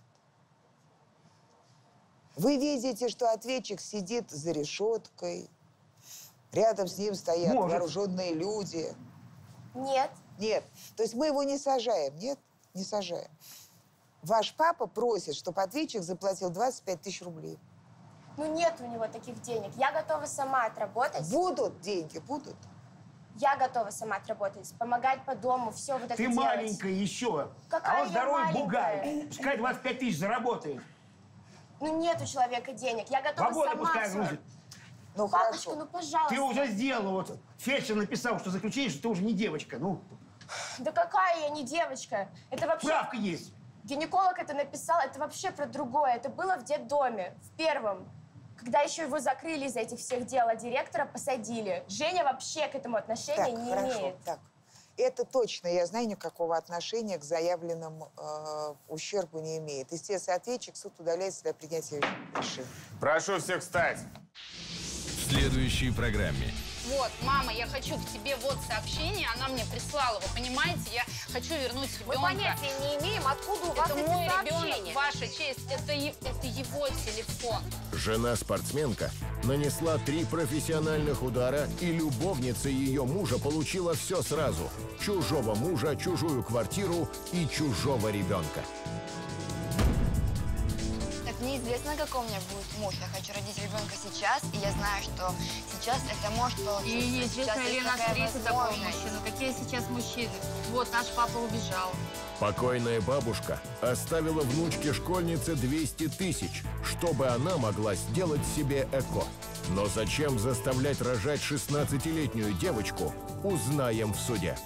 Вы видите, что ответчик сидит за решеткой, рядом с ним стоят Может. вооруженные люди. Нет. Нет. То есть мы его не сажаем, нет? Не сажаем. Ваш папа просит, чтобы ответчик заплатил двадцать пять тысяч рублей. Ну нет у него таких денег. Я готова сама отработать. Будут деньги, будут. Я готова сама отработать, помогать по дому, все вот это Ты делать. маленькая еще. Какая а он я здоровый маленькая? бугай. Пускай двадцать пять тысяч заработает. Ну нет у человека денег. Я готова Вагоны сама пускай всё. грузит. Ну Папочка, хорошо. ну пожалуйста. Ты уже сделала. Вот фельдшер написал, что заключение, что ты уже не девочка. Ну, Да какая я не девочка? Это вообще... справка есть. Гинеколог это написал, это вообще про другое. Это было в детдоме, в первом. Когда еще его закрыли из этих всех дел, а директора посадили. Женя вообще к этому отношения Так, не хорошо, имеет. так. Это точно, я знаю, никакого отношения к заявленному э, ущербу не имеет. Естественно, ответчик, суд удаляется для принятия решения. Прошу всех встать. В следующей программе. Вот, мама, я хочу к тебе вот сообщение, она мне прислала, вы понимаете, я хочу вернуть ребенка. Мы понятия не имеем, откуда у вас Это эти мой сообщения. ребенок, ваша честь, это, е- это его телефон. Жена-спортсменка нанесла три профессиональных удара, и любовница ее мужа получила все сразу. Чужого мужа, чужую квартиру и чужого ребенка. Так неизвестно, знаю, какой у меня будет муж. Я хочу родить ребенка сейчас, и я знаю, что сейчас это может получиться. И неизвестно Сейчас ли есть нас такая встретит такого возможность. мужчину. Какие сейчас мужчины? Вот наш папа убежал. Покойная бабушка оставила внучке-школьнице двести тысяч, чтобы она могла сделать себе ЭКО. Но зачем заставлять рожать шестнадцатилетнюю девочку, узнаем в суде.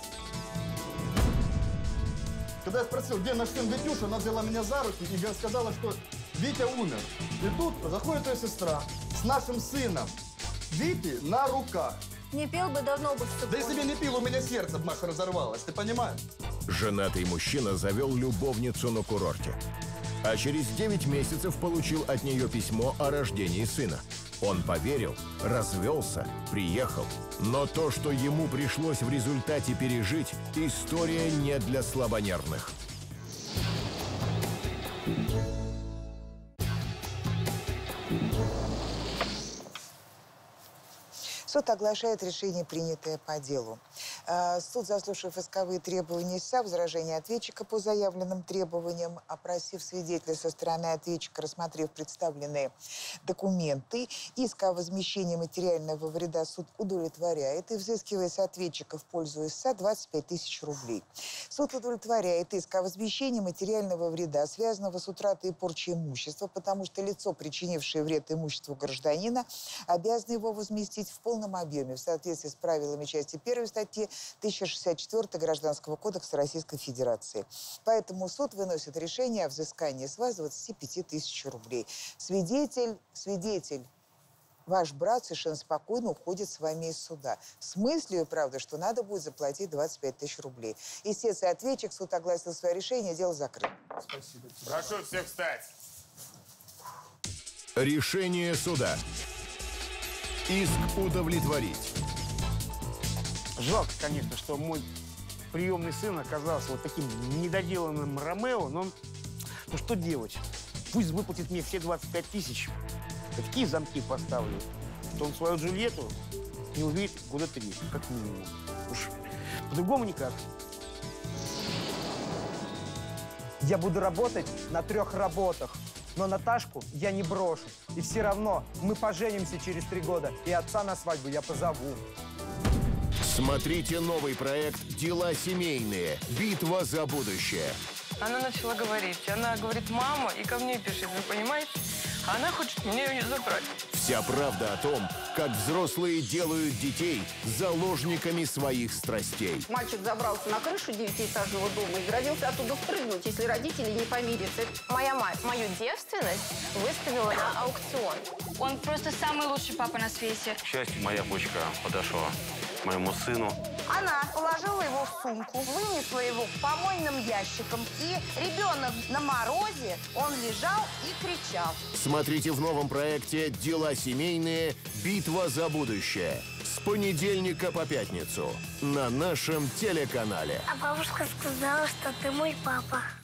Когда я спросил, где наш сын Витюша, она взяла меня за руки и сказала, что Витя умер. И тут заходит ее сестра с нашим сыном Вити на руках. Не пил бы, давно бы все. Да если бы не пил, у меня сердце, Маша, разорвалось, ты понимаешь? Женатый мужчина завел любовницу на курорте. А через девять месяцев получил от нее письмо о рождении сына. Он поверил, развелся, приехал. Но то, что ему пришлось в результате пережить, история не для слабонервных. Суд оглашает решение, принятое по делу. Суд, заслушав исковые требования истца, возражения ответчика по заявленным требованиям, опросив свидетелей со стороны ответчика, рассмотрев представленные документы, иск о возмещении материального вреда суд удовлетворяет и взыскивает с ответчика в пользу истца двадцать пять тысяч рублей. Суд удовлетворяет иск о возмещении материального вреда, связанного с утратой и порчей имущества, потому что лицо, причинившее вред имуществу гражданина, обязано его возместить в полном объеме в соответствии с правилами части первой статьи тысяча шестьдесят четыре Гражданского кодекса Российской Федерации. Поэтому суд выносит решение о взыскании с вас двадцати пяти тысяч рублей. Свидетель, свидетель, ваш брат совершенно спокойно уходит с вами из суда. С мыслью, правда, что надо будет заплатить двадцать пять тысяч рублей. Истец и ответчик, суд огласил свое решение, дело закрыто. Спасибо. Прошу всех встать. Решение суда. Иск удовлетворить. Жалко, конечно, что мой приемный сын оказался вот таким недоделанным Ромео, но ну что делать? Пусть выплатит мне все двадцать пять тысяч. Такие замки поставлю, что он свою Джульетту не увидит года три, как минимум. Уж по-другому никак. Я буду работать на трех работах. Но Наташку я не брошу. И все равно мы поженимся через три года. И отца на свадьбу я позову. Смотрите новый проект «Дела семейные. Битва за будущее». Она начала говорить. Она говорит, мама, и ко мне пишет, вы понимаете? Она хочет мне ее забрать. Вся правда о том, как взрослые делают детей заложниками своих страстей. Мальчик забрался на крышу девятиэтажного дома и грозился оттуда спрыгнуть, если родители не помирятся. Моя мать мою девственность выставила на аукцион. Он просто самый лучший папа на свете. К счастью, моя почка подошла к моему сыну. Она положила его в сумку, вынесла его помойным ящиком, и ребенок на морозе, он лежал и кричал. Смотрите в новом проекте «Дела семейные. Битва за будущее». С понедельника по пятницу на нашем телеканале. А бабушка сказала, что ты мой папа.